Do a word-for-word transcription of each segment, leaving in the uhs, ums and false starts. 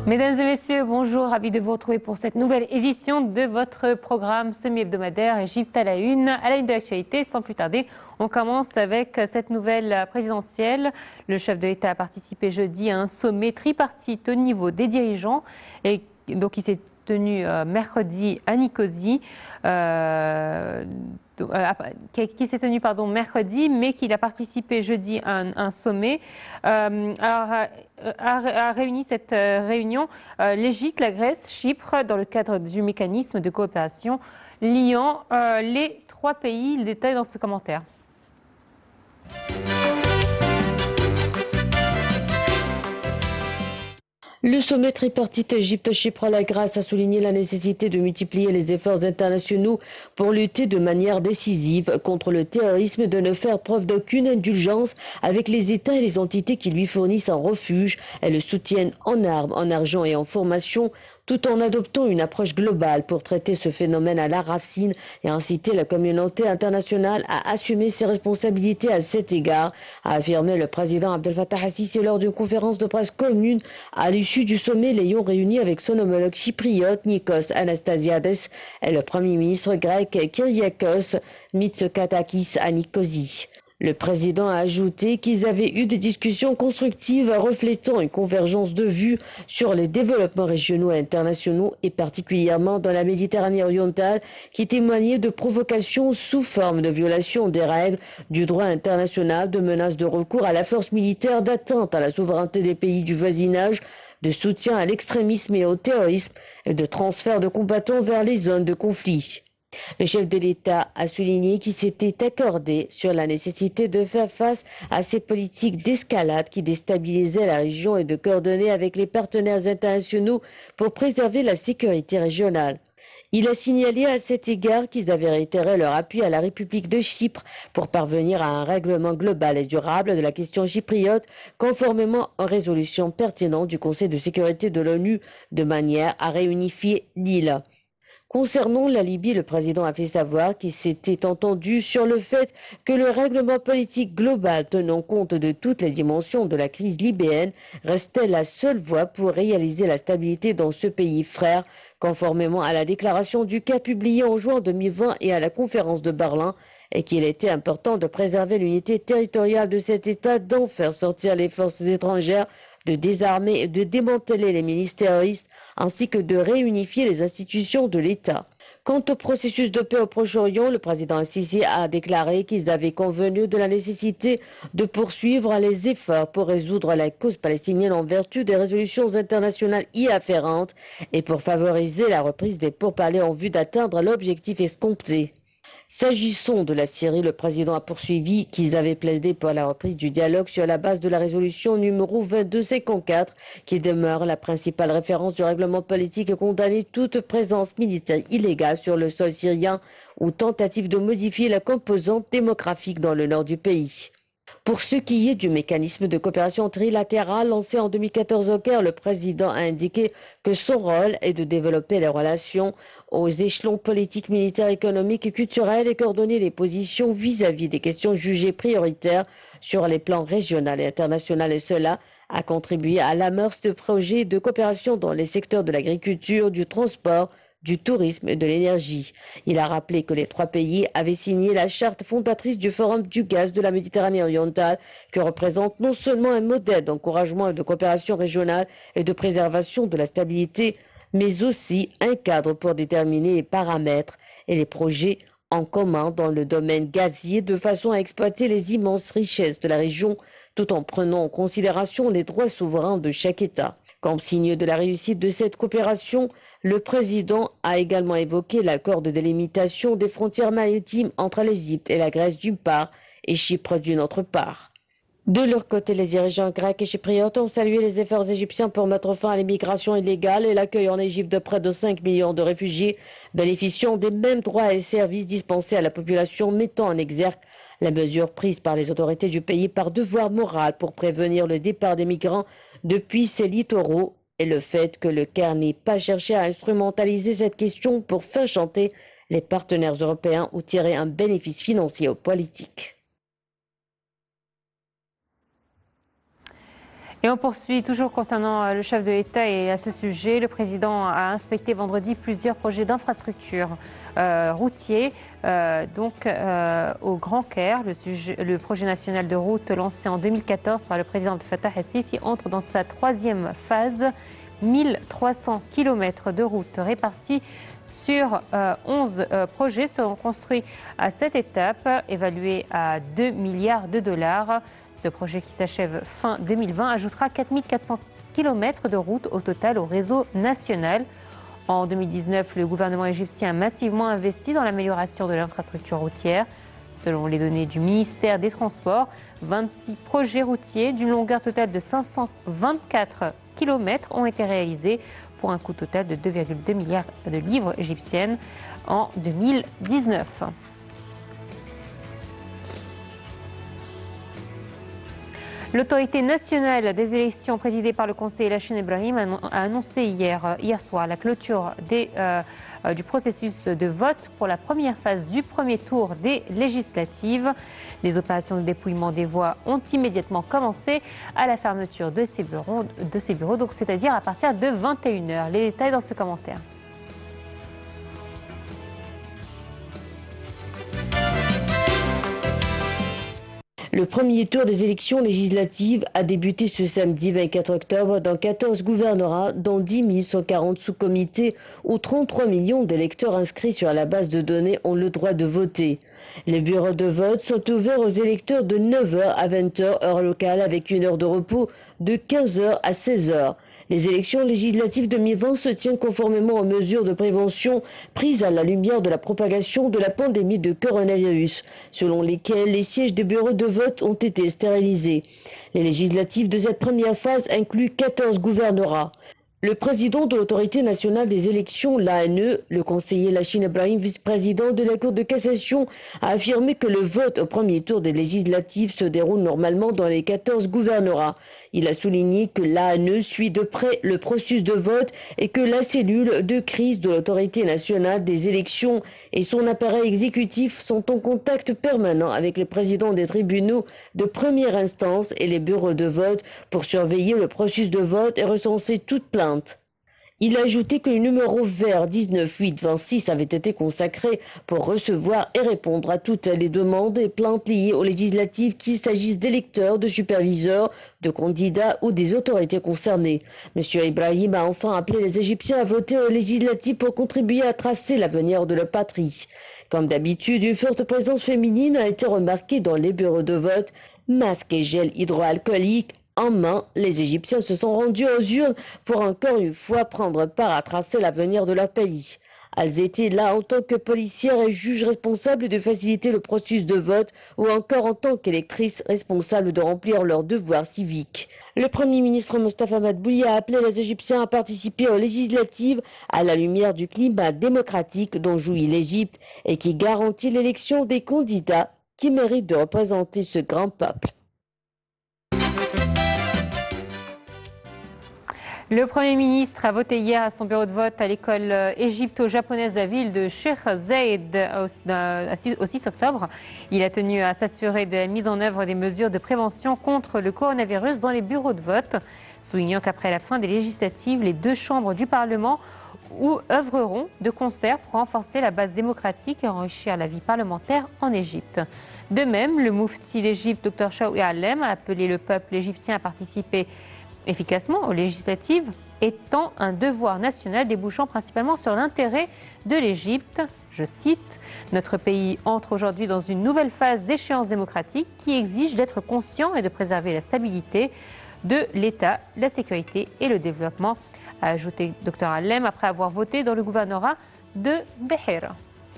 Mesdames et messieurs, bonjour, ravi de vous retrouver pour cette nouvelle édition de votre programme semi-hebdomadaire Égypte à la une. À la une de l'actualité, sans plus tarder, on commence avec cette nouvelle présidentielle. Le chef de l'État a participé jeudi à un sommet tripartite au niveau des dirigeants et donc il s'est tenu euh, mercredi à Nicosie. Euh, Euh, qui s'est tenu pardon, mercredi, mais qu'il a participé jeudi à un, un sommet. Euh, alors, a, a, a réuni cette euh, réunion euh, l'Égypte, la Grèce, Chypre, dans le cadre du mécanisme de coopération liant euh, les trois pays. Le détail dans ce commentaire. Le sommet tripartite Égypte-Chypre-la Grèce a souligné la nécessité de multiplier les efforts internationaux pour lutter de manière décisive contre le terrorisme et de ne faire preuve d'aucune indulgence avec les États et les entités qui lui fournissent un refuge et le soutiennent en armes, en argent et en formation, tout en adoptant une approche globale pour traiter ce phénomène à la racine et inciter la communauté internationale à assumer ses responsabilités à cet égard, a affirmé le président Abdel Fattah al-Sisi lors d'une conférence de presse commune à l'issue du sommet l'ayant réuni avec son homologue chypriote Nikos Anastasiades et le premier ministre grec Kyriakos Mitsotakis à Nicosie. Le président a ajouté qu'ils avaient eu des discussions constructives reflétant une convergence de vues sur les développements régionaux et internationaux et particulièrement dans la Méditerranée orientale qui témoignaient de provocations sous forme de violation des règles du droit international, de menaces de recours à la force militaire, d'atteinte à la souveraineté des pays du voisinage, de soutien à l'extrémisme et au terrorisme et de transfert de combattants vers les zones de conflit. Le chef de l'État a souligné qu'il s'était accordé sur la nécessité de faire face à ces politiques d'escalade qui déstabilisaient la région et de coordonner avec les partenaires internationaux pour préserver la sécurité régionale. Il a signalé à cet égard qu'ils avaient réitéré leur appui à la République de Chypre pour parvenir à un règlement global et durable de la question chypriote conformément aux résolutions pertinentes du Conseil de sécurité de l'ONU de manière à réunifier l'île. Concernant la Libye, le président a fait savoir qu'il s'était entendu sur le fait que le règlement politique global tenant compte de toutes les dimensions de la crise libyenne restait la seule voie pour réaliser la stabilité dans ce pays frère, conformément à la déclaration du cas publiée en juin deux mille vingt et à la conférence de Berlin, et qu'il était important de préserver l'unité territoriale de cet État, d'en faire sortir les forces étrangères, de désarmer et de démanteler les milices terroristes, ainsi que de réunifier les institutions de l'État. Quant au processus de paix au Proche-Orient, le président al-Sisi a déclaré qu'ils avaient convenu de la nécessité de poursuivre les efforts pour résoudre la cause palestinienne en vertu des résolutions internationales y afférentes et pour favoriser la reprise des pourparlers en vue d'atteindre l'objectif escompté. S'agissant de la Syrie, le président a poursuivi qu'ils avaient plaidé pour la reprise du dialogue sur la base de la résolution numéro vingt-deux cinquante-quatre qui demeure la principale référence du règlement politique et condamner toute présence militaire illégale sur le sol syrien ou tentative de modifier la composante démographique dans le nord du pays. Pour ce qui est du mécanisme de coopération trilatérale lancé en deux mille quatorze au Caire, le président a indiqué que son rôle est de développer les relations aux échelons politiques, militaires, économiques et culturels et coordonner les positions vis-à-vis des questions jugées prioritaires sur les plans régional et international, et cela a contribué à l'amorce de projets de coopération dans les secteurs de l'agriculture, du transport, du tourisme et de l'énergie. Il a rappelé que les trois pays avaient signé la charte fondatrice du Forum du gaz de la Méditerranée orientale, qui représente non seulement un modèle d'encouragement et de coopération régionale et de préservation de la stabilité, mais aussi un cadre pour déterminer les paramètres et les projets en commun dans le domaine gazier de façon à exploiter les immenses richesses de la région tout en prenant en considération les droits souverains de chaque État. Comme signe de la réussite de cette coopération, le président a également évoqué l'accord de délimitation des frontières maritimes entre l'Égypte et la Grèce d'une part et Chypre d'une autre part. De leur côté, les dirigeants grecs et chypriotes ont salué les efforts égyptiens pour mettre fin à l'immigration illégale et l'accueil en Égypte de près de cinq millions de réfugiés bénéficiant des mêmes droits et services dispensés à la population, mettant en exergue la mesure prise par les autorités du pays par devoir moral pour prévenir le départ des migrants depuis ses littoraux et le fait que le Caire n'ait pas cherché à instrumentaliser cette question pour faire chanter les partenaires européens ou tirer un bénéfice financier ou politique. Et on poursuit toujours concernant le chef de l'État et à ce sujet, le président a inspecté vendredi plusieurs projets d'infrastructures euh, routiers. Euh, donc euh, au Grand Caire, le, sujet, le projet national de route lancé en deux mille quatorze par le président Abdel Fattah el-Sisi entre dans sa troisième phase. mille trois cents kilomètres de routes répartis sur euh, onze euh, projets seront construits à cette étape, évalués à deux milliards de dollars. Ce projet qui s'achève fin deux mille vingt ajoutera quatre mille quatre cents kilomètres de routes au total au réseau national. En deux mille dix-neuf, le gouvernement égyptien a massivement investi dans l'amélioration de l'infrastructure routière. Selon les données du ministère des Transports, vingt-six projets routiers d'une longueur totale de cinq cent vingt-quatre kilomètres ont été réalisés pour un coût total de deux virgule deux milliards de livres égyptiennes en deux mille dix-neuf. L'autorité nationale des élections présidée par le conseiller Lachine Ibrahim a annoncé hier, hier soir la clôture des, euh, du processus de vote pour la première phase du premier tour des législatives. Les opérations de dépouillement des voix ont immédiatement commencé à la fermeture de ces bureaux, de ces bureaux donc c'est-à-dire à partir de vingt et une heures. Les détails dans ce commentaire. Le premier tour des élections législatives a débuté ce samedi vingt-quatre octobre dans quatorze gouvernorats, dont dix mille cent quarante sous-comités où trente-trois millions d'électeurs inscrits sur la base de données ont le droit de voter. Les bureaux de vote sont ouverts aux électeurs de neuf heures à vingt heures, heure locale, avec une heure de repos de quinze heures à seize heures. Les élections législatives deux mille vingt se tiennent conformément aux mesures de prévention prises à la lumière de la propagation de la pandémie de coronavirus, selon lesquelles les sièges des bureaux de vote ont été stérilisés. Les législatives de cette première phase incluent quatorze gouvernorats. Le président de l'autorité nationale des élections, l'A N E, le conseiller Lachine Ibrahim, vice-président de la Cour de cassation, a affirmé que le vote au premier tour des législatives se déroule normalement dans les quatorze gouvernorats. Il a souligné que l'A N E suit de près le processus de vote et que la cellule de crise de l'autorité nationale des élections et son appareil exécutif sont en contact permanent avec les présidents des tribunaux de première instance et les bureaux de vote pour surveiller le processus de vote et recenser toute plainte. Il a ajouté que le numéro vert dix-neuf huit vingt-six avait été consacré pour recevoir et répondre à toutes les demandes et plaintes liées aux législatives, qu'il s'agisse d'électeurs, de superviseurs, de candidats ou des autorités concernées. M. Ibrahim a enfin appelé les Égyptiens à voter aux législatives pour contribuer à tracer l'avenir de leur patrie. Comme d'habitude, une forte présence féminine a été remarquée dans les bureaux de vote. Masques et gel hydroalcoolique en main, les Égyptiens se sont rendus aux urnes pour encore une fois prendre part à tracer l'avenir de leur pays. Elles étaient là en tant que policières et juges responsables de faciliter le processus de vote ou encore en tant qu'électrices responsables de remplir leurs devoirs civiques. Le Premier ministre Mostafa Madbouli a appelé les Égyptiens à participer aux législatives à la lumière du climat démocratique dont jouit l'Égypte et qui garantit l'élection des candidats qui méritent de représenter ce grand peuple. Le Premier ministre a voté hier à son bureau de vote à l'école égypto-japonaise de la ville de Sheikh Zayed au six octobre. Il a tenu à s'assurer de la mise en œuvre des mesures de prévention contre le coronavirus dans les bureaux de vote, soulignant qu'après la fin des législatives, les deux chambres du Parlement où œuvreront de concert pour renforcer la base démocratique et enrichir la vie parlementaire en Égypte. De même, le Moufti d'Égypte, Dr Chaoui Allem, a appelé le peuple égyptien à participer efficacement aux législatives, étant un devoir national débouchant principalement sur l'intérêt de l'Égypte. Je cite, « Notre pays entre aujourd'hui dans une nouvelle phase d'échéance démocratique qui exige d'être conscient et de préserver la stabilité de l'État, la sécurité et le développement », a ajouté Dr Allem après avoir voté dans le gouvernorat de Béhira.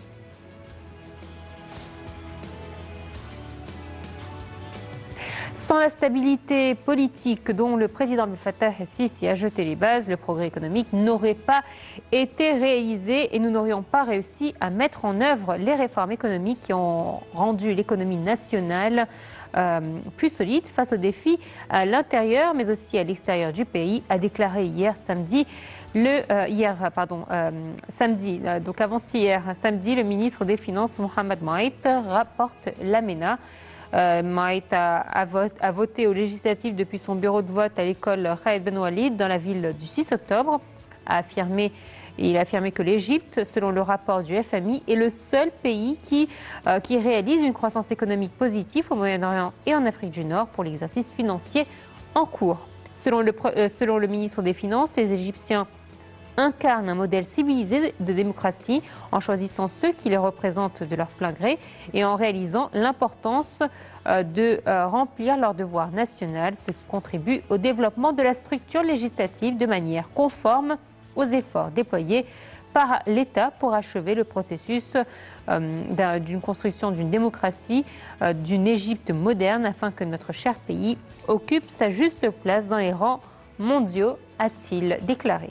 Sans la stabilité politique dont le président Abdel Fattah el-Sisi a jeté les bases, le progrès économique n'aurait pas été réalisé et nous n'aurions pas réussi à mettre en œuvre les réformes économiques qui ont rendu l'économie nationale euh, plus solide face aux défis à l'intérieur mais aussi à l'extérieur du pays, a déclaré hier samedi Le, euh, hier, pardon, euh, samedi, euh, donc avant-hier, samedi, le ministre des Finances, Mohamed Maït, rapporte l'A M E N A. Euh, Maït a, a, vote, a voté au législatif depuis son bureau de vote à l'école Khaled Ben Walid dans la ville du six octobre. A affirmé, il a affirmé que l'Égypte, selon le rapport du F M I, est le seul pays qui, euh, qui réalise une croissance économique positive au Moyen-Orient et en Afrique du Nord pour l'exercice financier en cours. Selon le, euh, selon le ministre des Finances, les Égyptiens incarnent un modèle civilisé de démocratie en choisissant ceux qui les représentent de leur plein gré et en réalisant l'importance euh, de euh, remplir leur devoir national, ce qui contribue au développement de la structure législative de manière conforme aux efforts déployés par l'État pour achever le processus euh, d'une construction d'une démocratie, euh, d'une Égypte moderne, afin que notre cher pays occupe sa juste place dans les rangs mondiaux, a-t-il déclaré.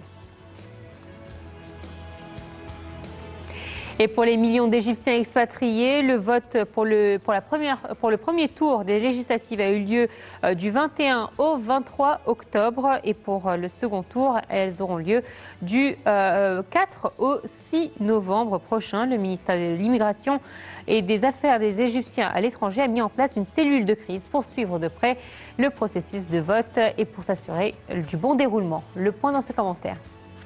Et pour les millions d'Égyptiens expatriés, le vote pour le, pour, la première, pour le premier tour des législatives a eu lieu euh, du vingt et un au vingt-trois octobre. Et pour euh, le second tour, elles auront lieu du euh, quatre au six novembre prochain. Le ministère de l'Immigration et des Affaires des Égyptiens à l'étranger a mis en place une cellule de crise pour suivre de près le processus de vote et pour s'assurer du bon déroulement. Le point dans ses commentaires.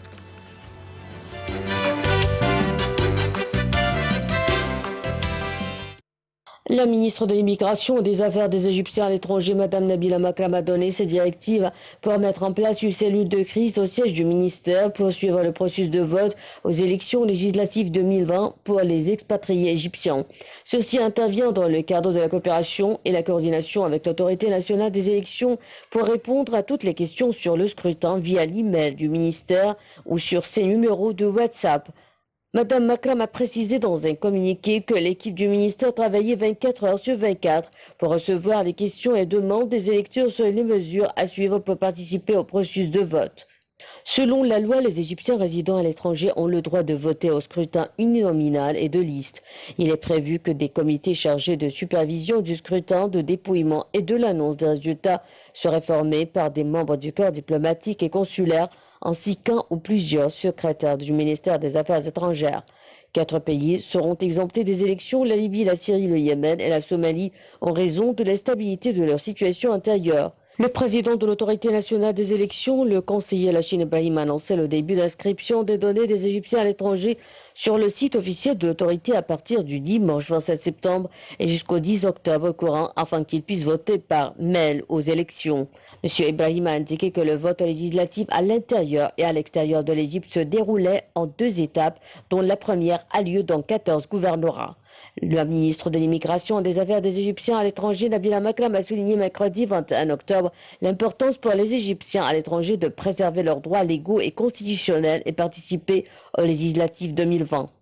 La ministre de l'Immigration et des Affaires des Égyptiens à l'étranger, Mme Nabila Makram, a donné ses directives pour mettre en place une cellule de crise au siège du ministère pour suivre le processus de vote aux élections législatives deux mille vingt pour les expatriés égyptiens. Ceci intervient dans le cadre de la coopération et la coordination avec l'Autorité nationale des élections pour répondre à toutes les questions sur le scrutin via l'email du ministère ou sur ses numéros de WhatsApp. Madame Makram a précisé dans un communiqué que l'équipe du ministère travaillait vingt-quatre heures sur vingt-quatre pour recevoir les questions et demandes des électeurs sur les mesures à suivre pour participer au processus de vote. Selon la loi, les Égyptiens résidant à l'étranger ont le droit de voter au scrutin uninominal et de liste. Il est prévu que des comités chargés de supervision du scrutin, de dépouillement et de l'annonce des résultats seraient formés par des membres du corps diplomatique et consulaire ainsi qu'un ou plusieurs secrétaires du ministère des Affaires étrangères. Quatre pays seront exemptés des élections, la Libye, la Syrie, le Yémen et la Somalie, en raison de l'instabilité de leur situation intérieure. Le président de l'Autorité nationale des élections, le conseiller Lachine Ibrahim, a annoncé le début d'inscription des données des Égyptiens à l'étranger sur le site officiel de l'autorité à partir du dimanche vingt-sept septembre et jusqu'au dix octobre courant afin qu'ils puissent voter par mail aux élections. M. Ibrahim a indiqué que le vote législatif à l'intérieur et à l'extérieur de l'Égypte se déroulait en deux étapes, dont la première a lieu dans quatorze gouvernorats. La ministre de l'Immigration et des Affaires des Égyptiens à l'étranger, Nabila Makram, a souligné mercredi vingt et un octobre l'importance pour les Égyptiens à l'étranger de préserver leurs droits légaux et constitutionnels et participer aux législatives deux mille vingt.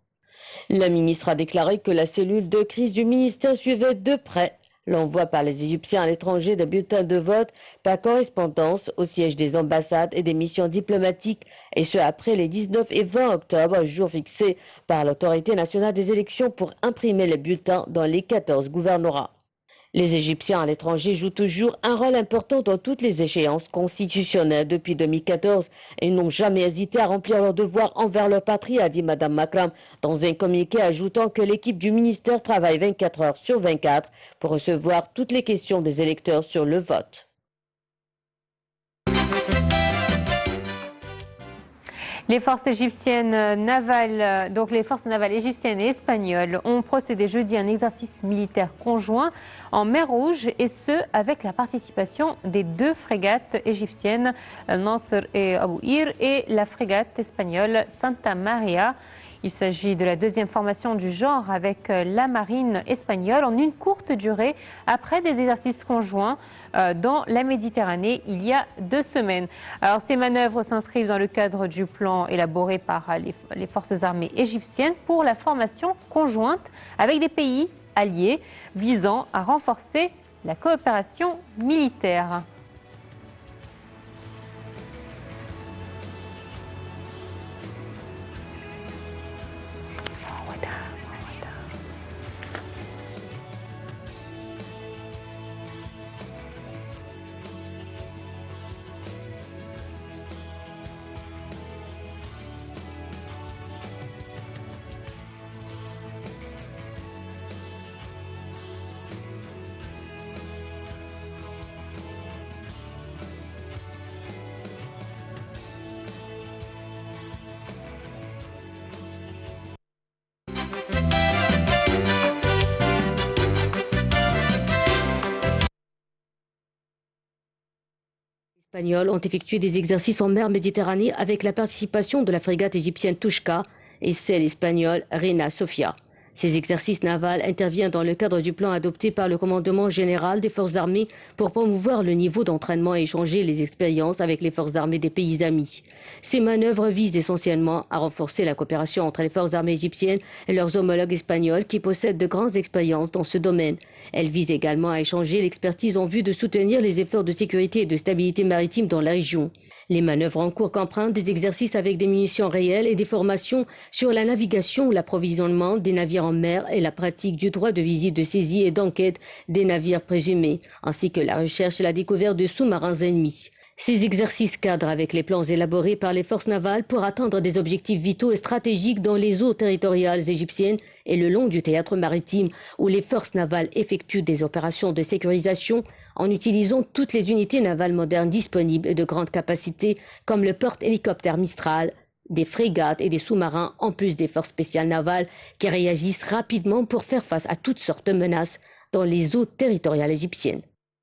La ministre a déclaré que la cellule de crise du ministère suivait de près l'envoi par les Égyptiens à l'étranger de bulletins de vote par correspondance au siège des ambassades et des missions diplomatiques, et ce après les dix-neuf et vingt octobre, jour fixé par l'Autorité nationale des élections pour imprimer les bulletins dans les quatorze gouvernorats. Les Égyptiens à l'étranger jouent toujours un rôle important dans toutes les échéances constitutionnelles depuis deux mille quatorze et n'ont jamais hésité à remplir leurs devoirs envers leur patrie, a dit Mme Makram dans un communiqué, ajoutant que l'équipe du ministère travaille vingt-quatre heures sur vingt-quatre pour recevoir toutes les questions des électeurs sur le vote. Les forces égyptiennes navales, donc les forces navales égyptiennes et espagnoles ont procédé jeudi à un exercice militaire conjoint en mer Rouge, et ce avec la participation des deux frégates égyptiennes Nasr et Abou Ir et la frégate espagnole Santa Maria. Il s'agit de la deuxième formation du genre avec la marine espagnole en une courte durée après des exercices conjoints dans la Méditerranée il y a deux semaines. Alors ces manœuvres s'inscrivent dans le cadre du plan élaboré par les forces armées égyptiennes pour la formation conjointe avec des pays alliés visant à renforcer la coopération militaire. Espagnols ont effectué des exercices en mer Méditerranée avec la participation de la frégate égyptienne Touchka et celle espagnole Reina Sofia. Ces exercices navals interviennent dans le cadre du plan adopté par le commandement général des forces armées pour promouvoir le niveau d'entraînement et échanger les expériences avec les forces armées des pays amis. Ces manœuvres visent essentiellement à renforcer la coopération entre les forces armées égyptiennes et leurs homologues espagnols qui possèdent de grandes expériences dans ce domaine. Elles visent également à échanger l'expertise en vue de soutenir les efforts de sécurité et de stabilité maritime dans la région. Les manœuvres en cours comprennent des exercices avec des munitions réelles et des formations sur la navigation ou l'approvisionnement des navires en mer et la pratique du droit de visite, de saisie et d'enquête des navires présumés, ainsi que la recherche et la découverte de sous-marins ennemis. Ces exercices cadrent avec les plans élaborés par les forces navales pour atteindre des objectifs vitaux et stratégiques dans les eaux territoriales égyptiennes et le long du théâtre maritime, où les forces navales effectuent des opérations de sécurisation en utilisant toutes les unités navales modernes disponibles et de grande capacité, comme le porte-hélicoptère Mistral, des frégates et des sous-marins, en plus des forces spéciales navales qui réagissent rapidement pour faire face à toutes sortes de menaces dans les eaux territoriales égyptiennes.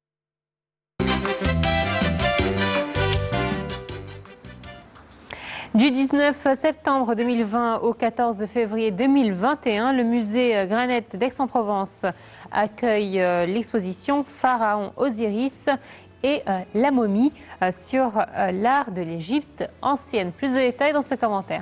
Du dix-neuf septembre deux mille vingt au quatorze février deux mille vingt et un, le musée Granette d'Aix-en-Provence accueille l'exposition Pharaon Osiris et euh, la momie euh, sur euh, l'art de l'Égypte ancienne. Plus de détails dans ce commentaire.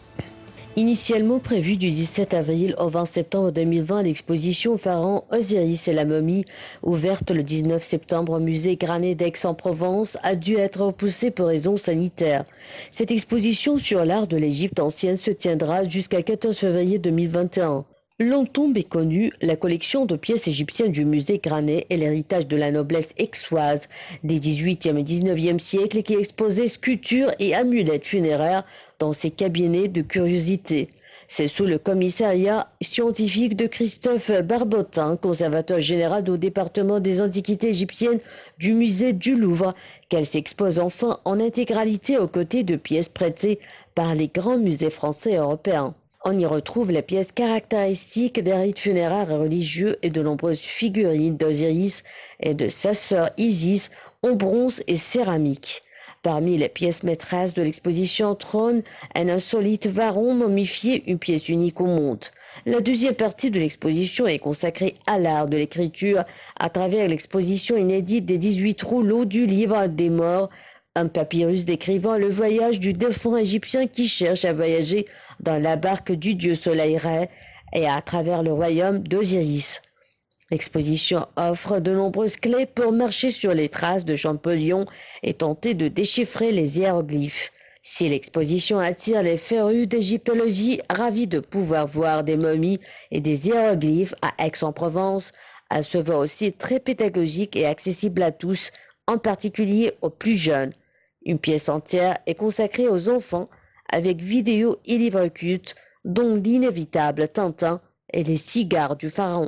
Initialement prévue du dix-sept avril au vingt septembre deux mille vingt, l'exposition Pharaon Osiris et la momie, ouverte le dix-neuf septembre au musée Granette d'Aix-en-Provence, a dû être repoussée pour raisons sanitaires. Cette exposition sur l'art de l'Égypte ancienne se tiendra jusqu'à quatorze février deux mille vingt et un. Longtemps méconnue, la collection de pièces égyptiennes du musée Granette est l'héritage de la noblesse aixoise des dix-huitième et dix-neuvième siècles qui exposait sculptures et amulettes funéraires dans ses cabinets de curiosités. C'est sous le commissariat scientifique de Christophe Barbotin, conservateur général au département des antiquités égyptiennes du musée du Louvre, qu'elle s'expose enfin en intégralité aux côtés de pièces prêtées par les grands musées français et européens. On y retrouve les pièces caractéristiques des rites funéraires et religieux et de nombreuses figurines d'Osiris et de sa sœur Isis en bronze et céramique. Parmi les pièces maîtresses de l'exposition trône un insolite varon momifié, une pièce unique au monde. La deuxième partie de l'exposition est consacrée à l'art de l'écriture à travers l'exposition inédite des dix-huit rouleaux du livre des morts, un papyrus décrivant le voyage du défunt égyptien qui cherche à voyager dans la barque du dieu soleil Ré et à travers le royaume d'Osiris. L'exposition offre de nombreuses clés pour marcher sur les traces de Champollion et tenter de déchiffrer les hiéroglyphes. Si l'exposition attire les férus d'égyptologie ravis de pouvoir voir des momies et des hiéroglyphes à Aix-en-Provence, elle se veut aussi très pédagogique et accessible à tous, en particulier aux plus jeunes. Une pièce entière est consacrée aux enfants avec vidéos et livres cultes, dont l'inévitable Tintin et les cigares du pharaon.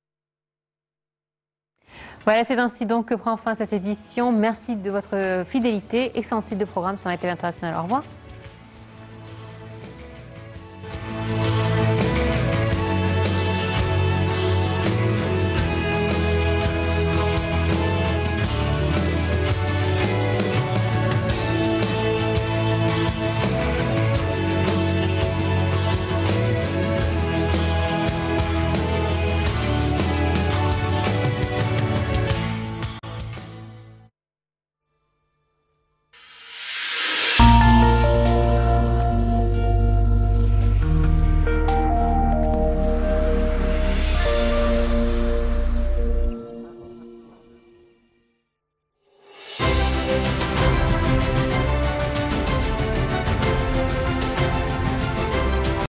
Voilà, c'est ainsi donc que prend fin cette édition. Merci de votre fidélité. Excellente suite de programme sur la T V internationale. Au revoir.